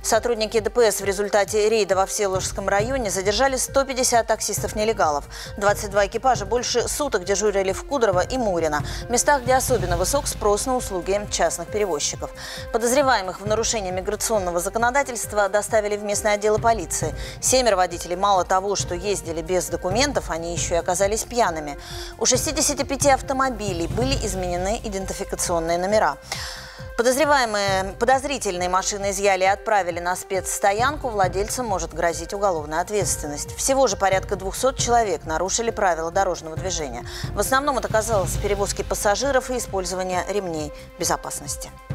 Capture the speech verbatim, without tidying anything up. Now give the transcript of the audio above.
Сотрудники ДПС в результате рейда во Всеволожском районе задержали сто пятьдесят таксистов-нелегалов. двадцать два экипажа больше суток дежурили в Кудрово и Мурино, местах, где особенно высок спрос на услуги частных перевозчиков. Подозреваемых в нарушении миграционного законодательства доставили в местные отделы полиции. Семеро водителей мало того, что ездили без документов, они еще и оказались пьяными. У шестидесяти пяти автомобилей были изменены идентификационные номера. Подозреваемые подозрительные машины изъяли и отправили на спецстоянку. Владельцам может грозить уголовная ответственность. Всего же порядка двухсот человек нарушили правила дорожного движения. В основном это касалось перевозки пассажиров и использования ремней безопасности.